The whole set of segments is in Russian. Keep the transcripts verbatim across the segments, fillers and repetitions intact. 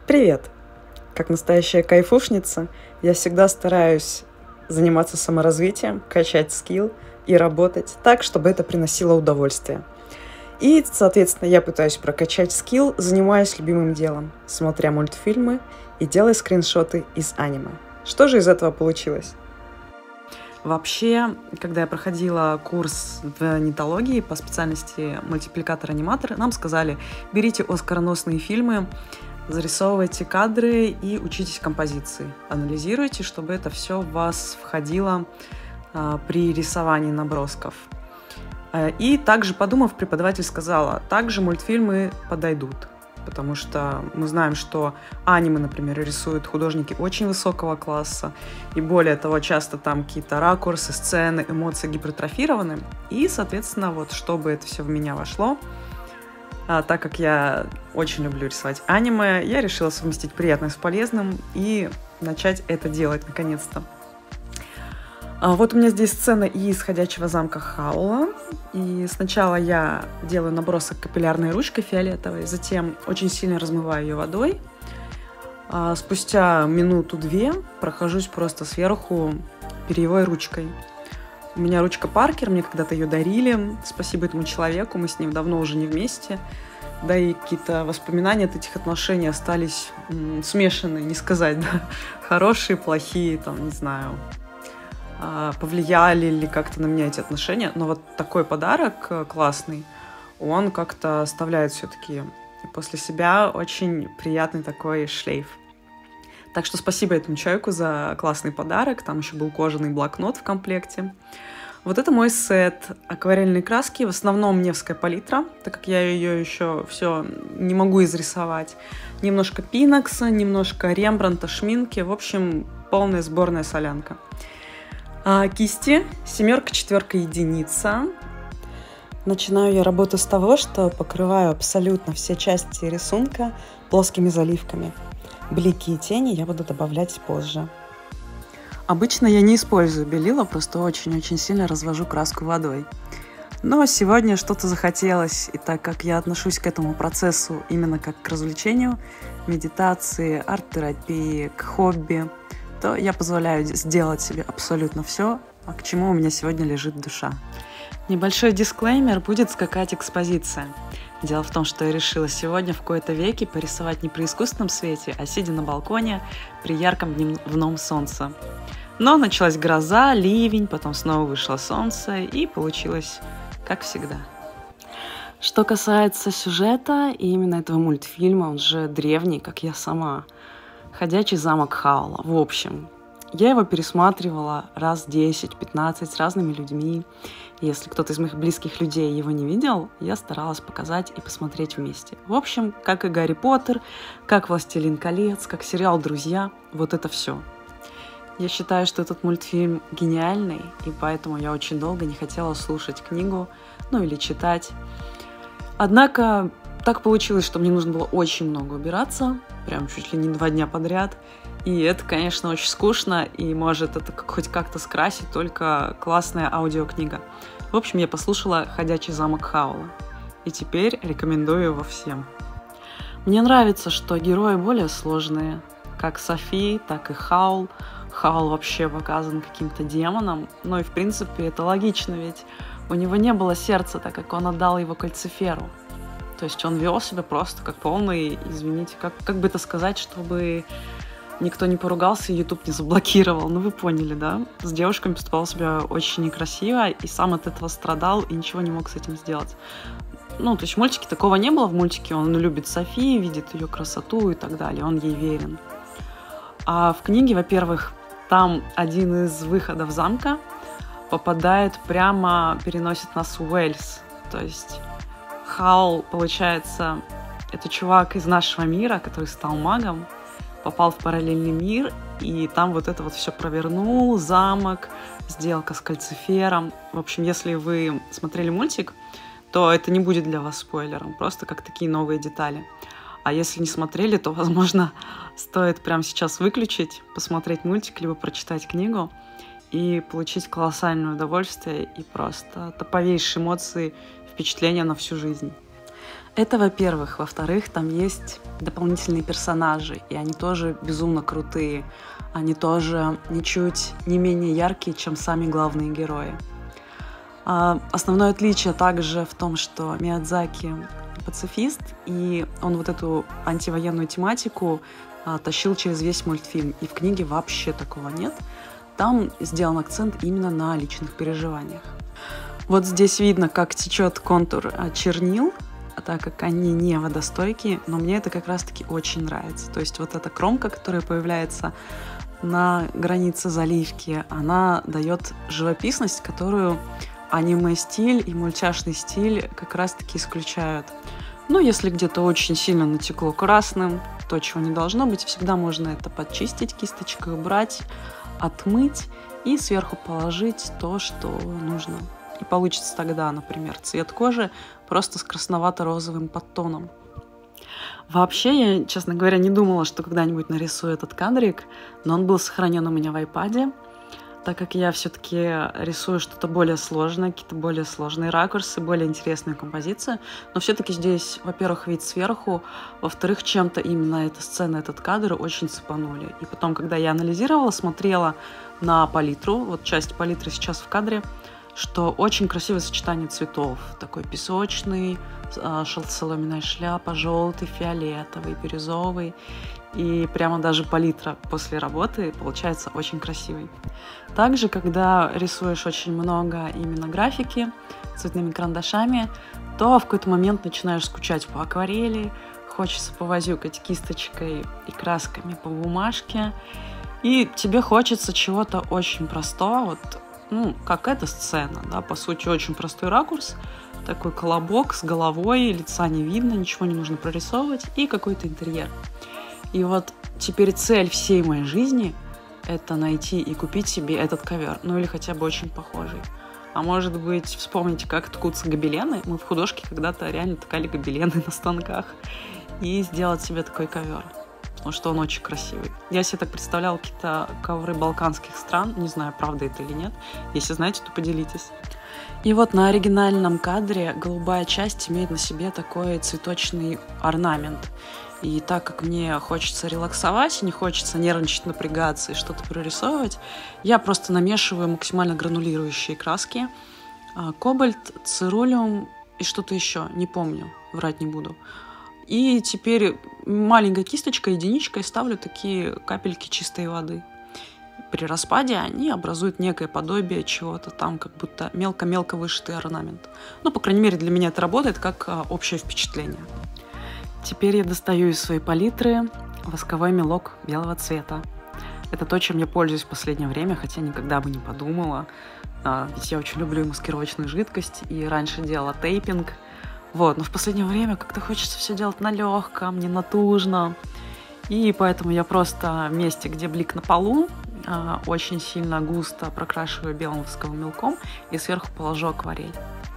Привет! Как настоящая кайфушница, я всегда стараюсь заниматься саморазвитием, качать скилл и работать так, чтобы это приносило удовольствие. И, соответственно, я пытаюсь прокачать скилл, занимаясь любимым делом, смотря мультфильмы и делая скриншоты из аниме. Что же из этого получилось? Вообще, когда я проходила курс в нетологии по специальности мультипликатор-аниматор, нам сказали: берите оскароносные фильмы, зарисовывайте кадры и учитесь композиции. Анализируйте, чтобы это все в вас входило а, при рисовании набросков. И также, подумав, преподаватель сказала, также мультфильмы подойдут, потому что мы знаем, что аниме, например, рисуют художники очень высокого класса, и более того, часто там какие-то ракурсы, сцены, эмоции гипертрофированы, и, соответственно, вот чтобы это все в меня вошло, а, так как я очень люблю рисовать аниме, я решила совместить приятное с полезным и начать это делать наконец-то. А вот у меня здесь сцена из «Ходячего замка Хаула». И сначала я делаю набросок капиллярной ручкой фиолетовой, затем очень сильно размываю ее водой. А спустя минуту-две прохожусь просто сверху перьевой ручкой. У меня ручка Паркер, мне когда-то ее дарили. Спасибо этому человеку, мы с ним давно уже не вместе. Да и какие-то воспоминания от этих отношений остались м, смешанные, не сказать, да, хорошие, плохие, там, не знаю, повлияли ли как-то на меня эти отношения. Но вот такой подарок классный, он как-то оставляет все-таки после себя очень приятный такой шлейф. Так что спасибо этому человеку за классный подарок. Там еще был кожаный блокнот в комплекте. Вот это мой сет акварельной краски, в основном Невская палитра, так как я ее еще все не могу изрисовать. Немножко пинокса, немножко рембранта, шминки. В общем, полная сборная солянка. А кисти семерка, четверка, единица. Начинаю я работу с того, что покрываю абсолютно все части рисунка плоскими заливками. Блики и тени я буду добавлять позже. Обычно я не использую белила, просто очень-очень сильно развожу краску водой. Но сегодня что-то захотелось, и так как я отношусь к этому процессу именно как к развлечению, медитации, арт-терапии, к хобби, то я позволяю сделать себе абсолютно все, а к чему у меня сегодня лежит душа. Небольшой дисклеймер: будет скакать экспозиция. Дело в том, что я решила сегодня в кои-то веки порисовать не при искусственном свете, а сидя на балконе при ярком дневном солнце. Но началась гроза, ливень, потом снова вышло солнце, и получилось как всегда. Что касается сюжета и именно этого мультфильма, он же древний, как я сама, «Ходячий замок Хаула». В общем, я его пересматривала раз десять-пятнадцать с разными людьми. Если кто-то из моих близких людей его не видел, я старалась показать и посмотреть вместе. В общем, как и «Гарри Поттер», как «Властелин колец», как сериал «Друзья», вот это все. Я считаю, что этот мультфильм гениальный, и поэтому я очень долго не хотела слушать книгу, ну или читать. Однако так получилось, что мне нужно было очень много убираться, прям чуть ли не два дня подряд. И это, конечно, очень скучно, и может это хоть как-то скрасить только классная аудиокнига. В общем, я послушала «Ходячий замок Хаула», и теперь рекомендую его всем. Мне нравится, что герои более сложные, как Софи, так и Хаул. Хаул вообще показан каким-то демоном, но и в принципе это логично, ведь у него не было сердца, так как он отдал его Кальциферу. То есть он вел себя просто как полный, извините, как, как бы это сказать, чтобы никто не поругался и YouTube не заблокировал. Ну вы поняли, да? С девушками поступал себя очень некрасиво и сам от этого страдал и ничего не мог с этим сделать. Ну, то есть в мультике такого не было. В мультике он любит Софи, видит ее красоту и так далее, он ей верен. А в книге, во-первых, там один из выходов замка попадает прямо, переносит нас в Уэльс. То есть Хаул, получается, это чувак из нашего мира, который стал магом, попал в параллельный мир, и там вот это вот все провернул, замок, сделка с Кальцифером. В общем, если вы смотрели мультик, то это не будет для вас спойлером, просто как такие новые детали. А если не смотрели, то, возможно, стоит прямо сейчас выключить, посмотреть мультик, либо прочитать книгу и получить колоссальное удовольствие и просто топовейшие эмоции, впечатления на всю жизнь. Это, во-первых. Во-вторых, там есть дополнительные персонажи, и они тоже безумно крутые. Они тоже ничуть не менее яркие, чем сами главные герои. А основное отличие также в том, что Миядзаки пацифист, и он вот эту антивоенную тематику а, тащил через весь мультфильм. И в книге вообще такого нет. Там сделан акцент именно на личных переживаниях. Вот здесь видно, как течет контур чернил, так как они не водостойкие, но мне это как раз-таки очень нравится. То есть вот эта кромка, которая появляется на границе заливки, она дает живописность, которую аниме-стиль и мультяшный стиль как раз-таки исключают. Ну, если где-то очень сильно натекло красным, то, чего не должно быть, всегда можно это подчистить кисточкой, убрать, отмыть и сверху положить то, что нужно. И получится тогда, например, цвет кожи просто с красновато-розовым подтоном. Вообще, я, честно говоря, не думала, что когда-нибудь нарисую этот кадрик, но он был сохранен у меня в айпаде, так как я все-таки рисую что-то более сложное, какие-то более сложные ракурсы, более интересные композиции. Но все-таки здесь, во-первых, вид сверху, во-вторых, чем-то именно эта сцена, этот кадр очень цепанули. И потом, когда я анализировала, смотрела на палитру, вот часть палитры сейчас в кадре, что очень красивое сочетание цветов. Такой песочный, соломенная шляпа, желтый, фиолетовый, бирюзовый. И прямо даже палитра после работы получается очень красивой. Также, когда рисуешь очень много именно графики цветными карандашами, то в какой-то момент начинаешь скучать по акварели, хочется повозюкать кисточкой и красками по бумажке, и тебе хочется чего-то очень простого, вот, ну, как эта сцена, да, по сути, очень простой ракурс, такой колобок с головой, лица не видно, ничего не нужно прорисовывать, и какой-то интерьер. И вот теперь цель всей моей жизни — это найти и купить себе этот ковер, ну или хотя бы очень похожий. А может быть, вспомните, как ткутся гобелены. Мы в художке когда-то реально ткали гобелены на станках. И сделать себе такой ковер, потому что он очень красивый. Я себе так представляла какие-то ковры балканских стран. Не знаю, правда это или нет. Если знаете, то поделитесь. И вот на оригинальном кадре голубая часть имеет на себе такой цветочный орнамент. И так как мне хочется релаксовать, не хочется нервничать, напрягаться и что-то прорисовывать, я просто намешиваю максимально гранулирующие краски. Кобальт, цирулиум и что-то еще, не помню, врать не буду. И теперь маленькой кисточкой, единичкой ставлю такие капельки чистой воды. При распаде они образуют некое подобие чего-то там, как будто мелко-мелко вышитый орнамент. Ну, по крайней мере, для меня это работает как общее впечатление. Теперь я достаю из своей палитры восковой мелок белого цвета. Это то, чем я пользуюсь в последнее время, хотя никогда бы не подумала. Ведь я очень люблю маскировочную жидкость и раньше делала тейпинг. Вот, но в последнее время как-то хочется все делать на легком, не натужно. И поэтому я просто в месте, где блик на полу, очень сильно густо прокрашиваю белым восковым мелком и сверху положу акварель.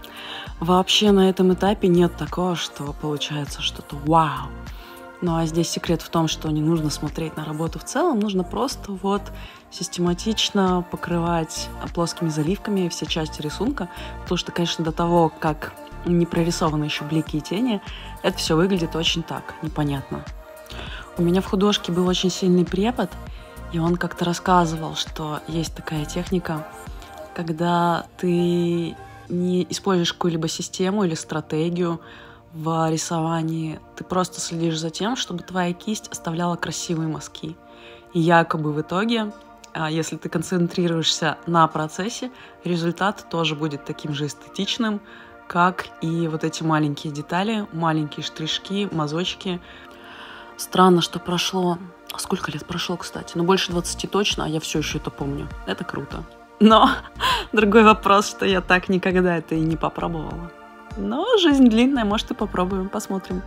Вообще на этом этапе нет такого, что получается что-то вау. Ну а здесь секрет в том, что не нужно смотреть на работу в целом, нужно просто вот систематично покрывать плоскими заливками все части рисунка, потому что, конечно, до того, как не прорисованы еще блики и тени, это все выглядит очень так, непонятно. У меня в художке был очень сильный препод, и он как-то рассказывал, что есть такая техника, когда ты не используешь какую-либо систему или стратегию в рисовании, ты просто следишь за тем, чтобы твоя кисть оставляла красивые мазки. И якобы в итоге, если ты концентрируешься на процессе, результат тоже будет таким же эстетичным, как и вот эти маленькие детали, маленькие штришки, мазочки. Странно, что прошло... Сколько лет прошло, кстати? Ну, больше двадцати точно, а я все еще это помню. Это круто. Но другой вопрос, что я так никогда это и не попробовала. Но жизнь длинная, может, и попробуем, посмотрим.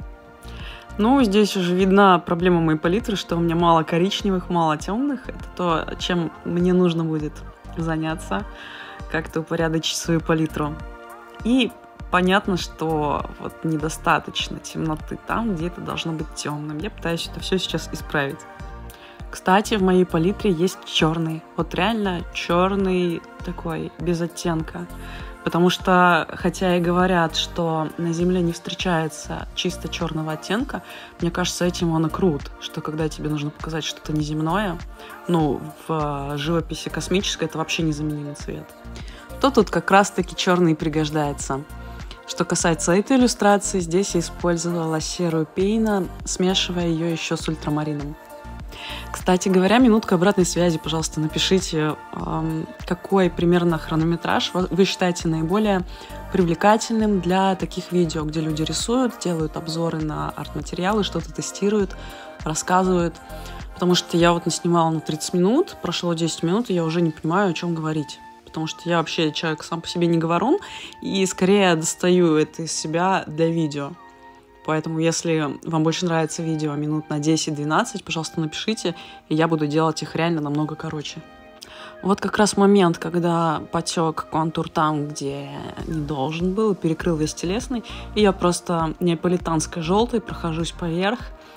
Ну, здесь уже видна проблема моей палитры, что у меня мало коричневых, мало темных. Это то, чем мне нужно будет заняться, как-то упорядочить свою палитру. И понятно, что вот недостаточно темноты там, где это должно быть темным. Я пытаюсь это все сейчас исправить. Кстати, в моей палитре есть черный. Вот реально черный такой, без оттенка. Потому что, хотя и говорят, что на Земле не встречается чисто черного оттенка, мне кажется, этим он и крут, что когда тебе нужно показать что-то неземное, ну, в живописи космической это вообще незаменимый цвет, то тут как раз-таки черный пригождается. Что касается этой иллюстрации, здесь я использовала серую Пейна, смешивая ее еще с ультрамарином. Кстати говоря, минутка обратной связи, пожалуйста, напишите, какой примерно хронометраж вы считаете наиболее привлекательным для таких видео, где люди рисуют, делают обзоры на арт-материалы, что-то тестируют, рассказывают. Потому что я вот наснимала на тридцать минут, прошло десять минут, и я уже не понимаю, о чем говорить. Потому что я вообще человек сам по себе не говорун, и скорее достаю это из себя для видео. Поэтому, если вам больше нравится видео минут на десять-двенадцать, пожалуйста, напишите, и я буду делать их реально намного короче. Вот как раз момент, когда потек контур там, где не должен был, перекрыл весь телесный, и я просто неаполитанской желтой прохожусь поверх.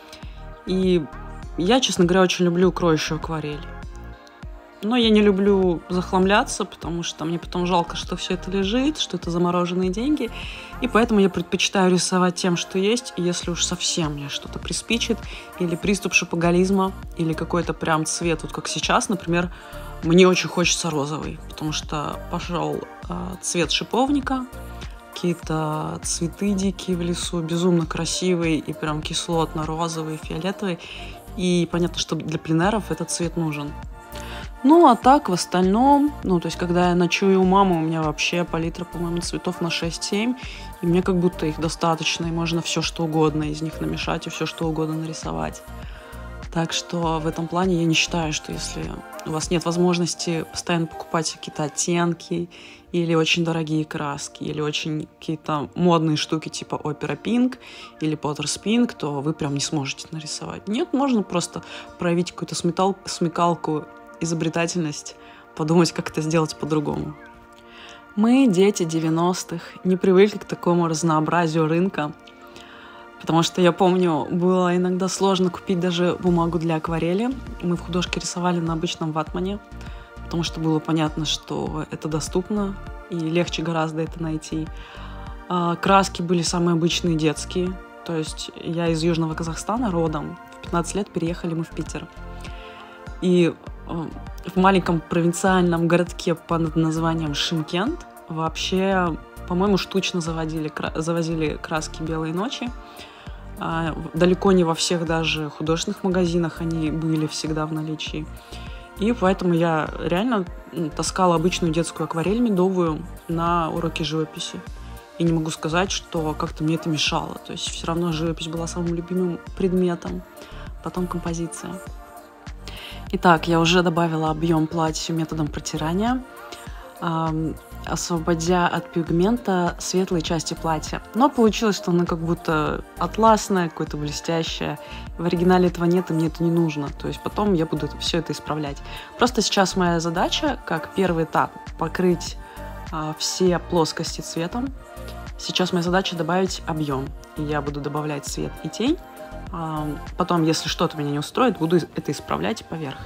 И я, честно говоря, очень люблю кроющую акварель. Но я не люблю захламляться, потому что мне потом жалко, что все это лежит, что это замороженные деньги. И поэтому я предпочитаю рисовать тем, что есть. И если уж совсем мне что-то приспичит, или приступ шопоголизма, или какой-то прям цвет, вот как сейчас, например, мне очень хочется розовый, потому что пошел э, цвет шиповника, какие-то цветы дикие в лесу, безумно красивые, и прям кислотно-розовый, фиолетовый. И понятно, что для пленэров этот цвет нужен. Ну, а так, в остальном, ну, то есть, когда я ночую у мамы, у меня вообще палитра, по-моему, цветов на шесть-семь, и мне как будто их достаточно, и можно все что угодно из них намешать и все что угодно нарисовать. Так что в этом плане я не считаю, что если у вас нет возможности постоянно покупать какие-то оттенки, или очень дорогие краски, или очень какие-то модные штуки типа Opera Pink или Potter's Pink, то вы прям не сможете нарисовать. Нет, можно просто проявить какую-то смекал- смекалку, изобретательность, подумать, как это сделать по-другому. Мы, дети девяностых, не привыкли к такому разнообразию рынка, потому что, я помню, было иногда сложно купить даже бумагу для акварели. Мы в художке рисовали на обычном ватмане, потому что было понятно, что это доступно, и легче гораздо это найти. Краски были самые обычные детские, то есть я из Южного Казахстана родом, в пятнадцать лет переехали мы в Питер. И в маленьком провинциальном городке под названием Шымкент вообще, по-моему, штучно заводили, завозили краски «Белые ночи». Далеко не во всех даже художественных магазинах они были всегда в наличии. И поэтому я реально таскала обычную детскую акварель медовую на уроки живописи. И не могу сказать, что как-то мне это мешало. То есть все равно живопись была самым любимым предметом, потом композиция. Итак, я уже добавила объем платью методом протирания, э, освободя от пигмента светлые части платья. Но получилось, что она как будто атласная, какое-то блестящее. В оригинале этого нет, и мне это не нужно. То есть потом я буду все это исправлять. Просто сейчас моя задача, как первый этап, покрыть э, все плоскости цветом. Сейчас моя задача добавить объем. И я буду добавлять свет и тень. Потом, если что-то меня не устроит, буду это исправлять поверх.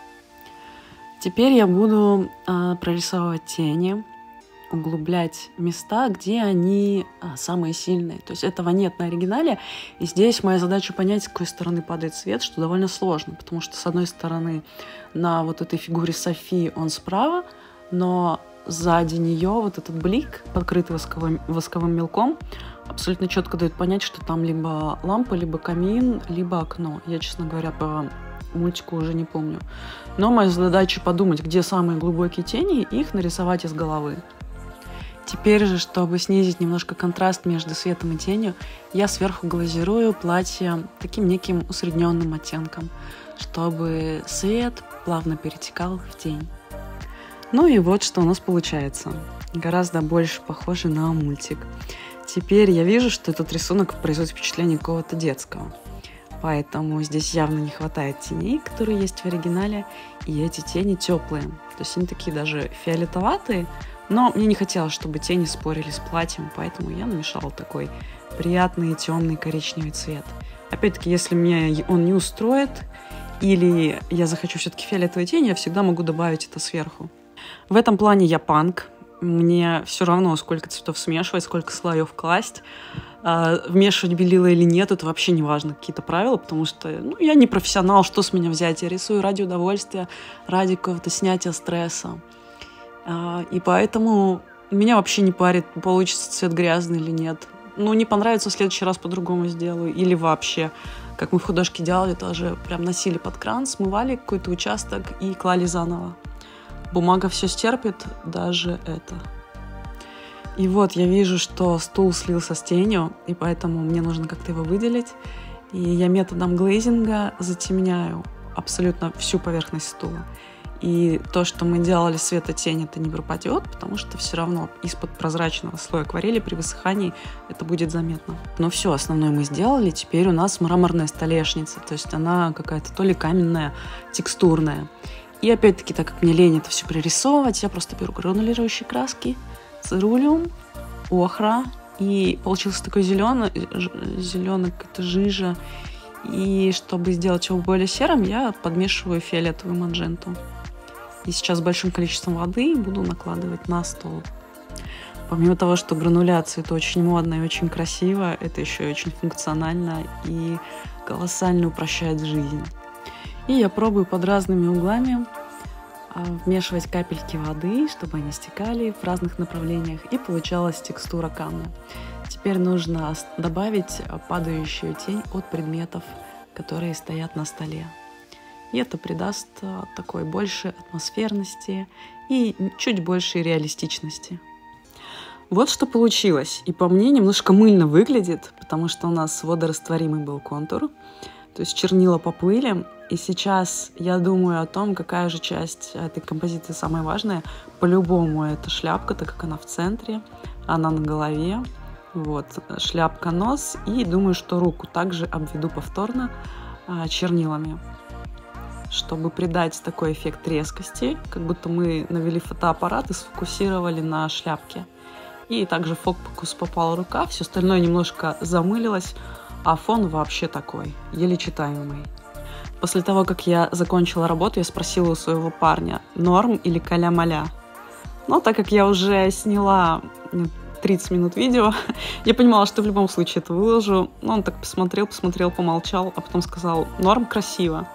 Теперь я буду а, прорисовывать тени, углублять места, где они а, самые сильные. То есть этого нет на оригинале. И здесь моя задача понять, с какой стороны падает свет, что довольно сложно. Потому что, с одной стороны, на вот этой фигуре Софии он справа, но сзади нее вот этот блик, покрытый восковым, восковым мелком, абсолютно четко дает понять, что там либо лампа, либо камин, либо окно. Я, честно говоря, по мультику уже не помню. Но моя задача подумать, где самые глубокие тени, и их нарисовать из головы. Теперь же, чтобы снизить немножко контраст между светом и тенью, я сверху глазирую платье таким неким усредненным оттенком, чтобы свет плавно перетекал в тень. Ну и вот что у нас получается. Гораздо больше похоже на мультик. Теперь я вижу, что этот рисунок производит впечатление какого-то детского. Поэтому здесь явно не хватает теней, которые есть в оригинале. И эти тени теплые. То есть они такие даже фиолетоватые. Но мне не хотелось, чтобы тени спорили с платьем. Поэтому я намешала такой приятный темный коричневый цвет. Опять-таки, если меня он не устроит, или я захочу все-таки фиолетовые тени, я всегда могу добавить это сверху. В этом плане я панк. мне все равно, сколько цветов смешивать, сколько слоев класть. А, вмешивать белила или нет, это вообще не важно, какие-то правила, потому что ну, я не профессионал, что с меня взять? Я рисую ради удовольствия, ради какого-то снятия стресса. А, и поэтому меня вообще не парит, получится цвет грязный или нет. Ну, не понравится, в следующий раз по-другому сделаю. Или вообще, как мы в художке делали, тоже прям носили под кран, смывали какой-то участок и клали заново. Бумага все стерпит, даже это. И вот я вижу, что стул слился с тенью, и поэтому мне нужно как-то его выделить. И я методом глейзинга затемняю абсолютно всю поверхность стула. И то, что мы делали светотень, это не пропадет, потому что все равно из-под прозрачного слоя акварели при высыхании это будет заметно. Но все основное мы сделали. Теперь у нас мраморная столешница. То есть она какая-то то ли каменная, текстурная. И опять-таки, так как мне лень это все пририсовывать, я просто беру гранулирующие краски, цирулиум, охра. И получился такой зеленый, зеленый какая-то жижа. И чтобы сделать его более серым, я подмешиваю фиолетовую мадженту. И сейчас с большим количеством воды буду накладывать на стол. Помимо того, что грануляция это очень модно и очень красиво, это еще и очень функционально и колоссально упрощает жизнь. И я пробую под разными углами вмешивать капельки воды, чтобы они стекали в разных направлениях, и получалась текстура камня. Теперь нужно добавить падающую тень от предметов, которые стоят на столе. И это придаст такой большей атмосферности и чуть большей реалистичности. Вот что получилось. И по мне немножко мыльно выглядит, потому что у нас водорастворимый был контур. То есть чернила поплыли. И сейчас я думаю о том, какая же часть этой композиции самая важная. По-любому это шляпка, так как она в центре, она на голове. Вот, шляпка, нос. И думаю, что руку также обведу повторно а, чернилами, чтобы придать такой эффект резкости, как будто мы навели фотоаппарат и сфокусировали на шляпке. И также в фокус попала рука, все остальное немножко замылилось, а фон вообще такой, еле читаемый. После того, как я закончила работу, я спросила у своего парня, норм или каля-маля. Но так как я уже сняла тридцать минут видео, я понимала, что в любом случае это выложу. Но он так посмотрел, посмотрел, помолчал, а потом сказал, норм, красиво.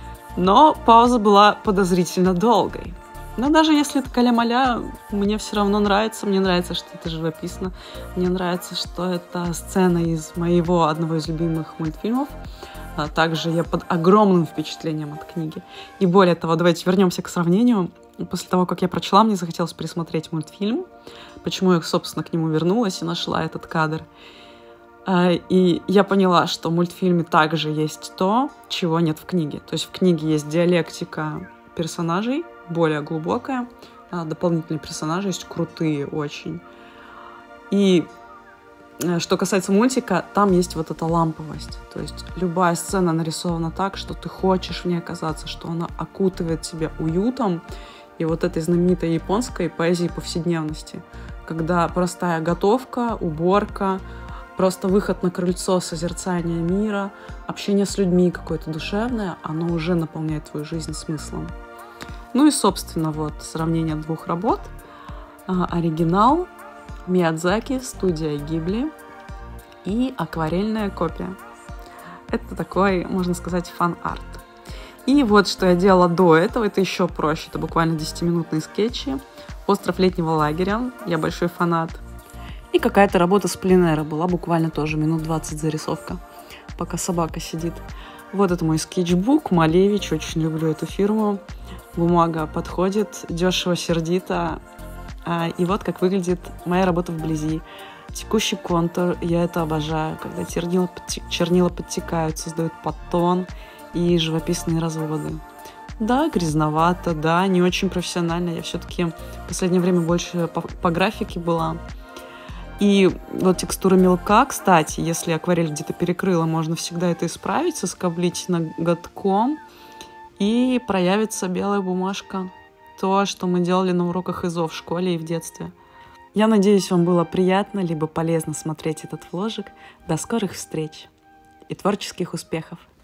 Но пауза была подозрительно долгой. Но даже если это каля-маля, мне все равно нравится. Мне нравится, что это живописно. Мне нравится, что это сцена из моего одного из любимых мультфильмов. А также я под огромным впечатлением от книги. И более того, давайте вернемся к сравнению. После того, как я прочла, мне захотелось пересмотреть мультфильм. Почему я, собственно, к нему вернулась и нашла этот кадр. И я поняла, что в мультфильме также есть то, чего нет в книге. То есть в книге есть диалектика персонажей, более глубокая. Дополнительные персонажи есть крутые очень. И что касается мультика, там есть вот эта ламповость. То есть любая сцена нарисована так, что ты хочешь в ней оказаться, что она окутывает тебя уютом. И вот этой знаменитой японской поэзии повседневности, когда простая готовка, уборка, просто выход на крыльцо, созерцание мира, общение с людьми какое-то душевное, оно уже наполняет твою жизнь смыслом. Ну и, собственно, вот сравнение двух работ. Оригинал Миядзаки, студия Гибли, и акварельная копия. Это такой, можно сказать, фан-арт. И вот что я делала до этого, это еще проще, это буквально десятиминутные скетчи. «Остров летнего лагеря», я большой фанат. И какая-то работа с пленэра была, буквально тоже минут двадцать зарисовка, пока собака сидит. Вот это мой скетчбук, Малевич, очень люблю эту фирму. Бумага подходит, дешево, сердито. И вот как выглядит моя работа вблизи. Текущий контур, я это обожаю, когда чернила, чернила подтекают, создают подтон и живописные разводы. Да, грязновато, да, не очень профессионально. Я все-таки в последнее время больше по, по графике была. И вот текстура мелка, кстати, если акварель где-то перекрыла, можно всегда это исправить, соскоблить ноготком, и проявится белая бумажка. То, что мы делали на уроках ИЗО в школе и в детстве. Я надеюсь, вам было приятно либо полезно смотреть этот вложик. До скорых встреч и творческих успехов!